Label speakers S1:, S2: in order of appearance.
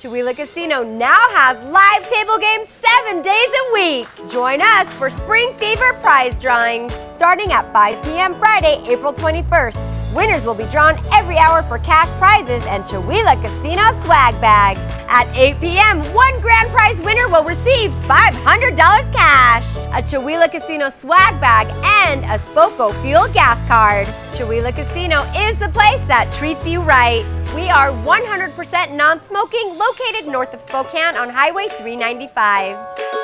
S1: Chewelah Casino now has live table games 7 days a week. Join us for Spring Fever prize drawings. Starting at 5 p.m. Friday, April 21st. Winners will be drawn every hour for cash prizes and Chewelah Casino swag bags. At 8 p.m., one grand prize winner will receive $500 cash, a Chewelah Casino swag bag, and a Spokane fuel gas card. Chewelah Casino is the place that treats you right. We are 100% non-smoking, located north of Spokane on Highway 395.